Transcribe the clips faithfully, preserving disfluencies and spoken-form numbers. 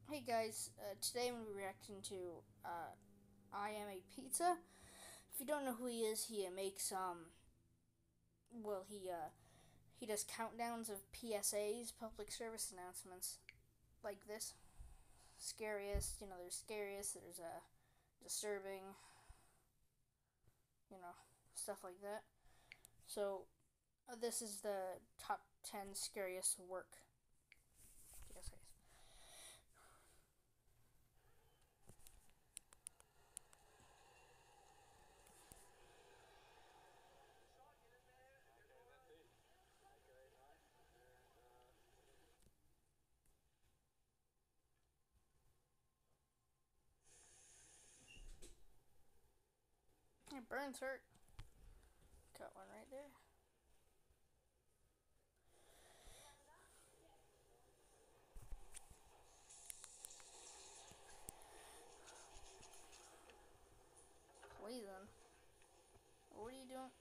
Hey guys, uh, today I'm going to be reacting to uh, I Am a Pizza. If you don't know who he is, he uh, makes um, well he uh, he does countdowns of P S As, public service announcements, like this. Scariest, you know, there's scariest, there's uh, disturbing, you know, stuff like that. So uh, this is the top ten scariest work P S As. It burns hurt. Got one right there. Poison. What are you doing?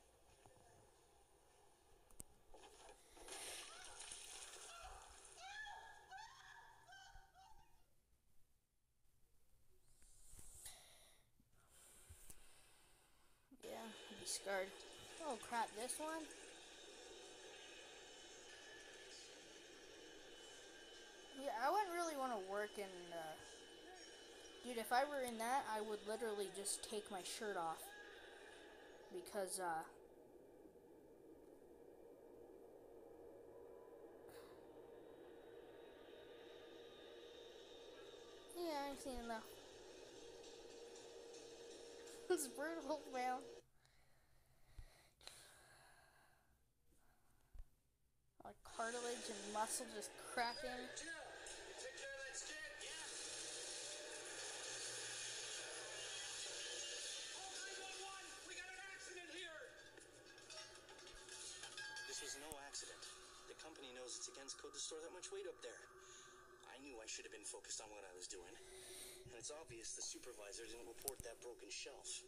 Yeah, be scarred. Oh crap, this one? Yeah, I wouldn't really want to work in, uh... Dude, if I were in that, I would literally just take my shirt off. Because, uh... Yeah, I've seen enough. It's brutal, man. Like cartilage and muscle just cracking. This was no accident. The company knows it's against code to store that much weight up there. I knew I should have been focused on what I was doing. And it's obvious the supervisor didn't report that broken shelf.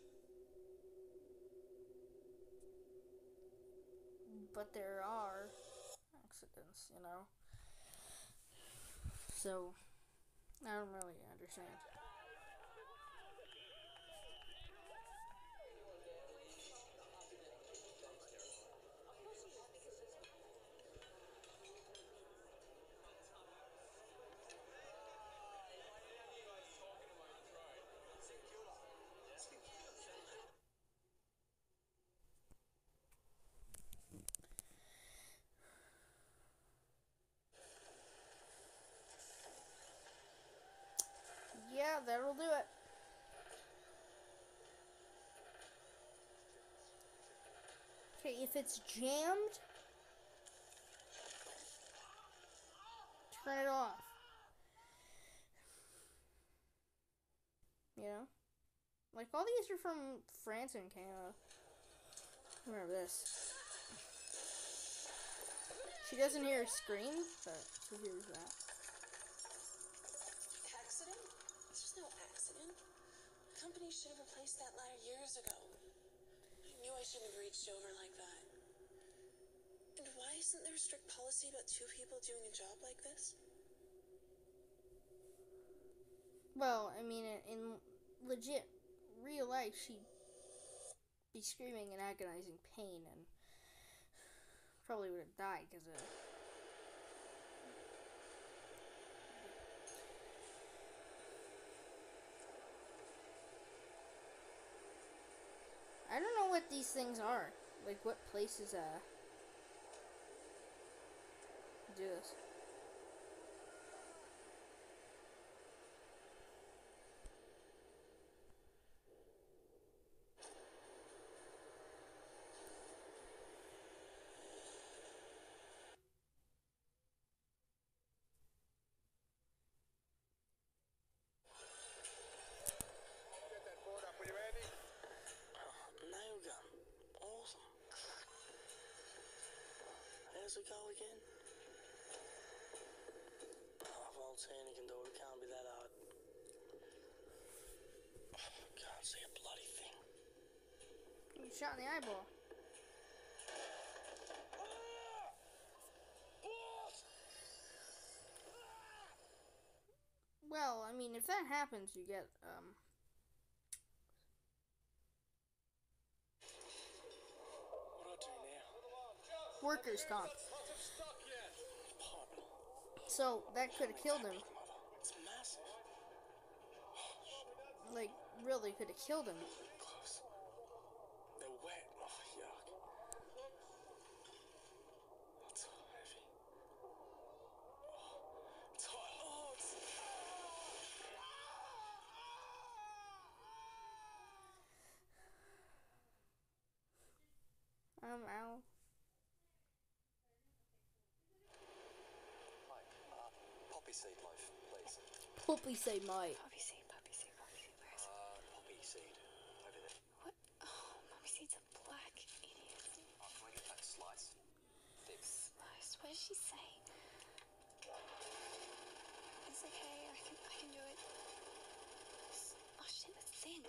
But there are accidents, you know? So, I don't really understand. Yeah, that'll do it. Okay, if it's jammed, turn it off. You know? Like, all these are from France and Canada. Remember this. She doesn't hear her scream, but she hears that. Accident? This was no accident. The company should have replaced that ladder years ago. I knew I shouldn't have reached over like that. And why isn't there a strict policy about two people doing a job like this? Well, I mean, in, in legit real life, she'd be screaming in agonizing pain and probably would have died because of. I don't know what these things are. Like, what places, uh, do this. Nail gun. Awesome. There's we go again. Oh, if old Santa can do it, it can't be that hard. Can't see a bloody thing. You shot in the eyeball. Well, I mean, if that happens, you get, um... What do I do now? workers' comp. Apartment. So, that could have killed him. It's massive. Like, really could have killed him. Close. They're wet. Oh, yuck. It's so heavy. Oh, it's hot. Oh, it's... Um, ow. Hi, uh, poppy seed loaf, please. Poppy say my. Poppy seed, poppy seed, poppy seed. Where is it? Uh, poppy seed. Over there. What? Oh, poppy seed's a black idiot. Oh, can I get that slice? Thick. Slice. What did she say? It's okay. I can. I can do it. Oh shit, that's thin.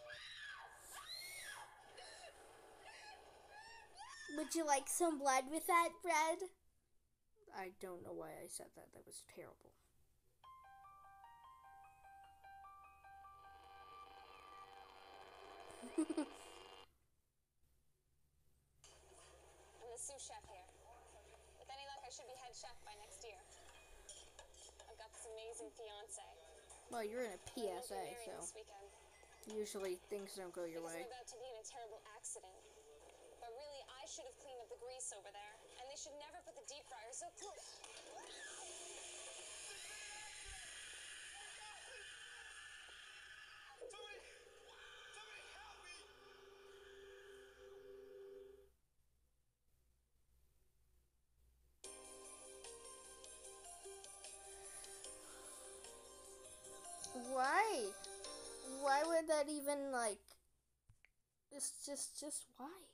Would you like some blood with that bread? I don't know why I said that. That was terrible. I'm the sous chef here. With any luck, I should be head chef by next year. I've got this amazing fiance. Well, you're in a P S A, Married so this weekend. usually things don't go your Because way. we're about to be in a terrible accident. But really, I should have cleaned up the grease over there, and they should never put the deep fryer so close. Why? Why would that even, like... It's just, just why?